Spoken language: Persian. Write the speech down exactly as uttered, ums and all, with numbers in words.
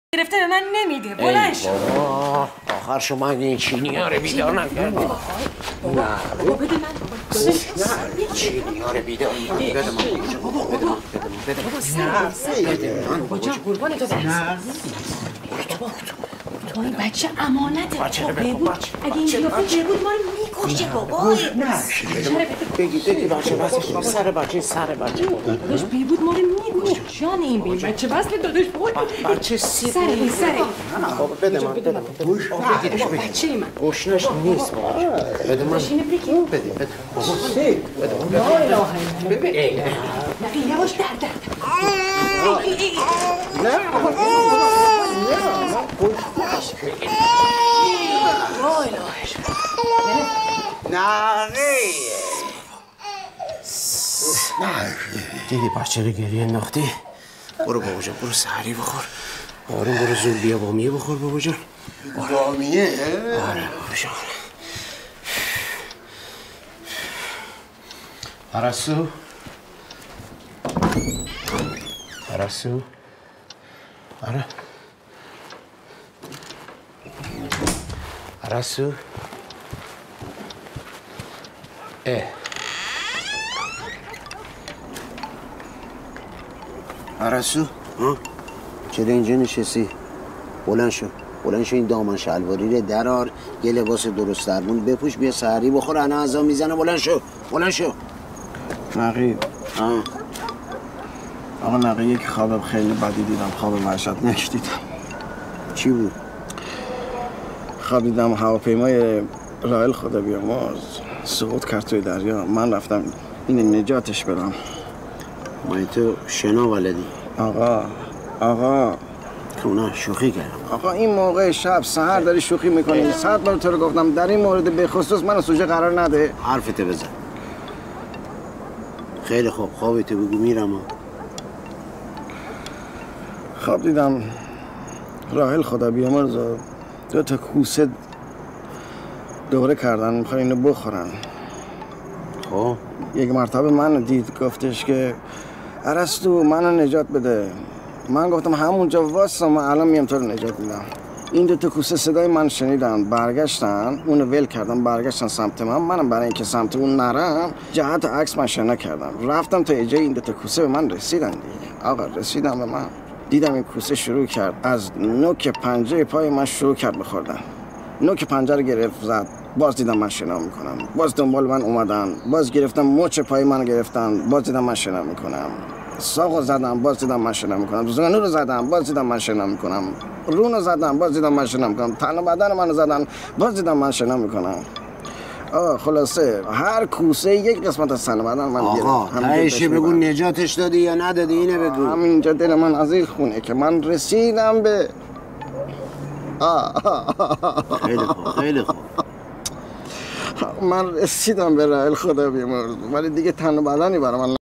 گرفته به من نمیده. بلند شو. بابا آخر شما این چینی ها رو بیدار نکردی. نه بابا بده من. نه چینی ها رو بیدار نکردی. بده من بابا بده من بده من بده من بابا جان قربان تو برم. تو این بچه امانته. بچه رو بگو بچه. اگه این بیافته بود ما رو میکشه بابا. نه بگی بگی بچه بچه سر بچه سر بچه داداش بی بود ما رو میکشه. جان این بی بچه بس داداش بود. بچه سی سر این سر بابا بده من بده من گوش بگیرش بگیر بچه من گوشنش نیست بابا بده من بشینه بگی بده بده بابا سی بده من لا اله الا ببین نه یواش در در نه نه نه دیدی بچه رو گریه انداختی؟ برو بابا جان برو سحری بخور آروم برو زود بیا بامیه بخور بابا جان بامیه؟ آره بابا جان پرستو پرستو آره پرستو اه پرستو ها چرا اینجا نشستی؟ بلند شو بلند شو این دامن شلواری رو درار یه لباس درست درمون بپوش بیا سحری بخور انا عذاب میزنه بلند شو بلند شو نقیب آه آقا نقیب یک خواب خیلی بدی دیدم خواب وحشتناک دیدم چی بود؟ خواب دیدم هواپیمای راحل خدا بیامرز سقوط کرد توی دریا من رفتم این نجاتش بدم مایی تو شنا ولدی آقا آقا که اونا شوخی کردم آقا این موقع شب سحر داری شوخی میکنی صد بار تو رو گفتم در این مورد به خصوص من سوژه قرار نده حرفتو بزن خیلی خوب خوابتو بگو میرم خواب دیدم راحل خدا بیامرز دو تا کوسه دوره کردن میخوان اینو بخورن خب یک مرتبه من دید گفتش که ارسطو منو نجات بده من گفتم همونجا واسه من الان میام تو رو نجات میدم این دو تا کوسه صدای من شنیدن برگشتن اونو ول کردم برگشتن سمت من منم برای اینکه سمت اون نرم جهت عکس من شنا کردم رفتم تا اینجا این دو تا کوسه به من رسیدن دیگه آقا رسیدم به من دیدم این کوسه شروع کرد از نوک پنجه پای من شروع کرد بخوردن نوک پنجه رو گرفت زد باز دیدم من شنا میکنم باز دنبال من اومدن باز گرفتم مچ پای من گرفتن باز دیدم من شنا میکنم ساقو زدم باز دیدم من شنا میکنم زانو رو زدم باز دیدم من شنا میکنم رونو زدم باز دیدم من شنا میکنم تن و بدن منو زدن باز دیدم من شنا میکنم آه خلاصه هر کوسه یک قسمت از تن بدن من گرفت آقا تایشی بگو نجاتش دادی یا ندادی اینه بگو همینجا دل من از این خونه که من رسیدم به خیلی خوب خیلی خوب من رسیدم به راحل خدا بیامرز ولی دیگه تن و بدنی برای من